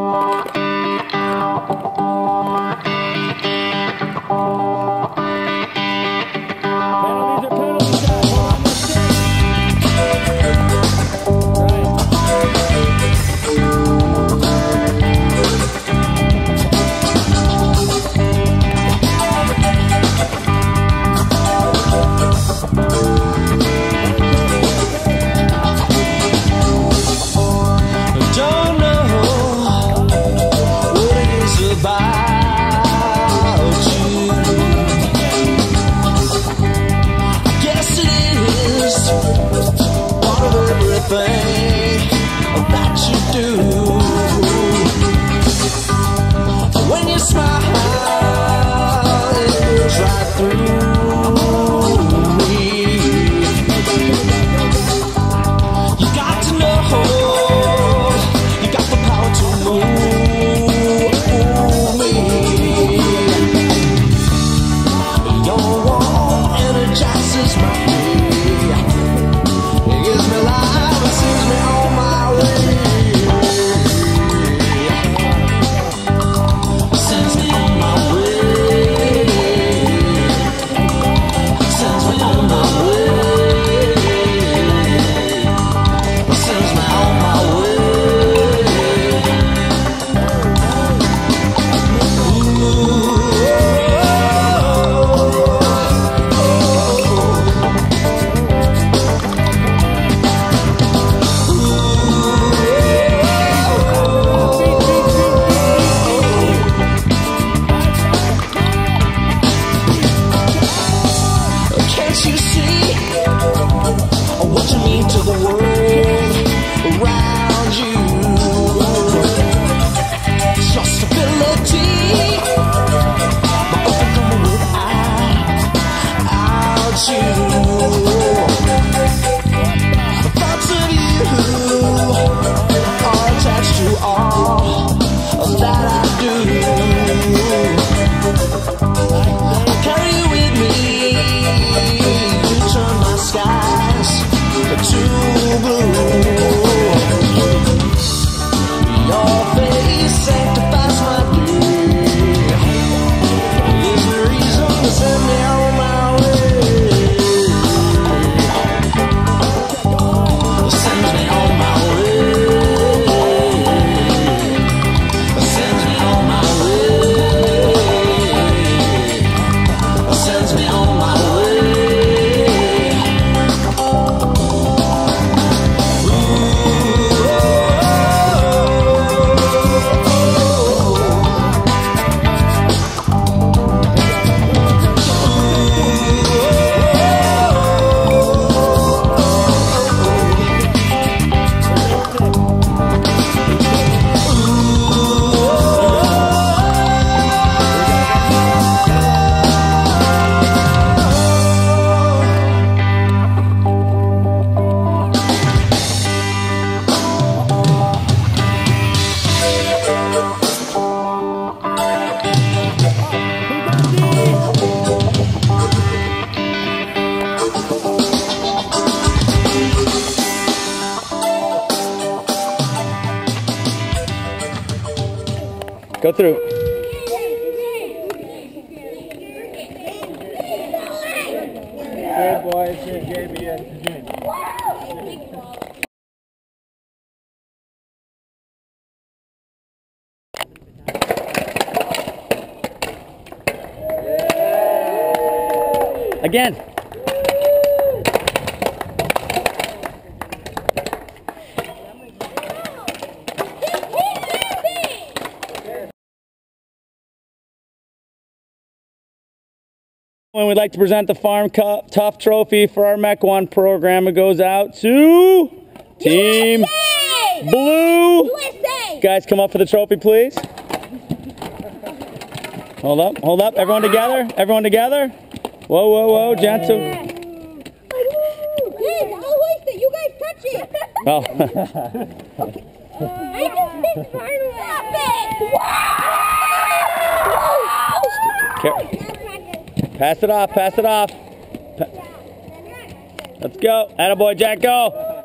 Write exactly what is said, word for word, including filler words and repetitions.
Go through. Good boy, J B S. Again. And we'd like to present the Farm Cup Tough Trophy for our Mequon program. It goes out to Team U S A! Blue. U S A! Guys, come up for the trophy, please. Hold up, hold up. Everyone together. Everyone together. Whoa, whoa, whoa, gentle. Hey, I'll hoist it. You guys touch it. Oh. I just missed part of it. Okay. Pass it off, pass it off. Pa Let's go. Attaboy, Jack, go.